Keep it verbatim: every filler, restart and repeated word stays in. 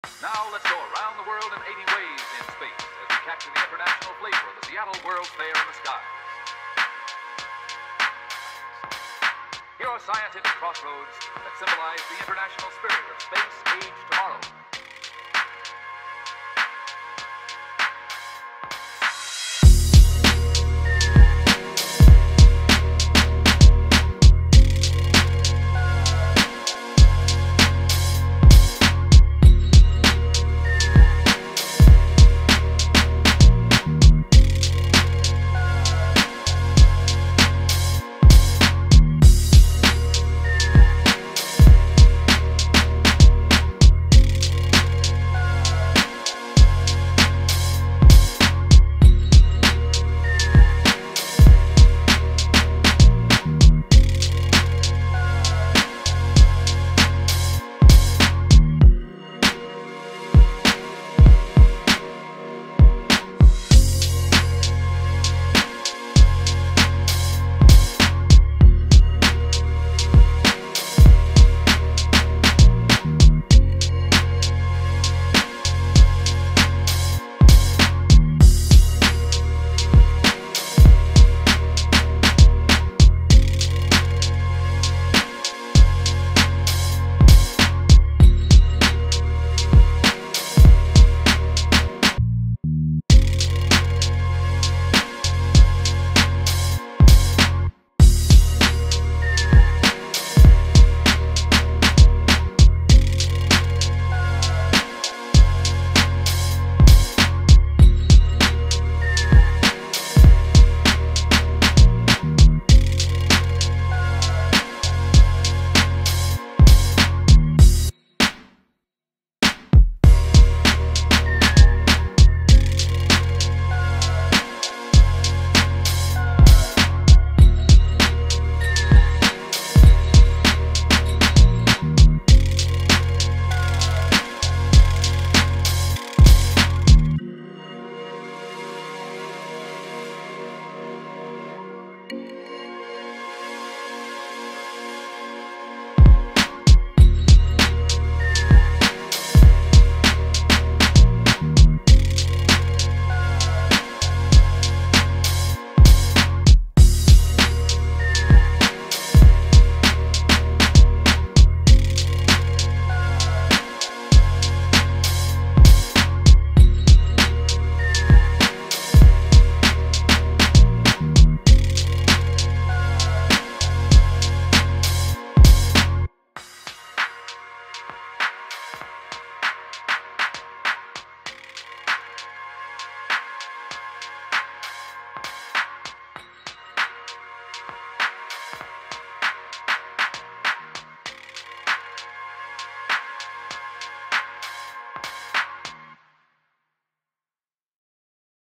Now let's go around the world in eighty ways in space as we capture the international flavor of the Seattle World's Fair in the sky. Here are scientific crossroads that symbolize the international spirit of space, age, tomorrow.